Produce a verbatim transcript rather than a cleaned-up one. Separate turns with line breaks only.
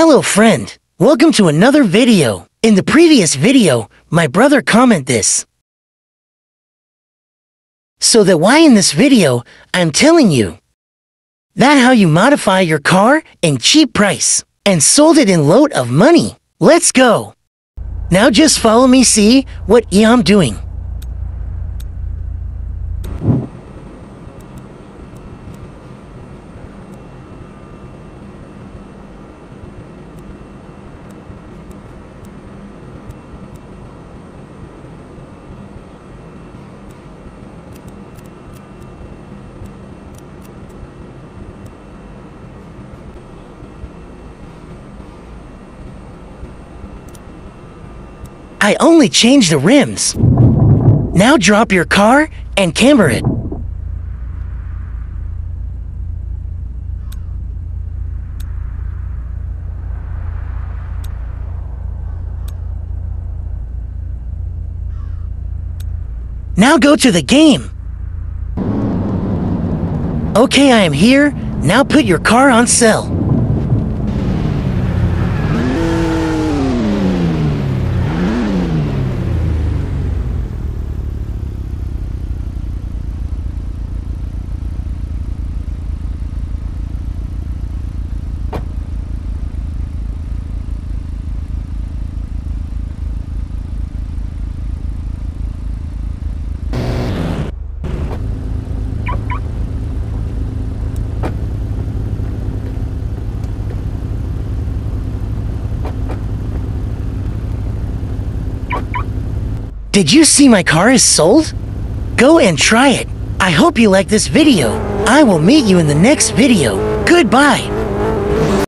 Hello friend, welcome to another video. In the previous video, my brother commented this. So that why in this video, I'm telling you that how you modify your car in cheap price and sold it in load of money. Let's go. Now just follow me see what I'm doing. I only changed the rims. Now drop your car and camber it. Now go to the game. Okay, I am here. Now put your car on sale. Did you see my car is sold? Go and try it. I hope you like this video. I will meet you in the next video. Goodbye.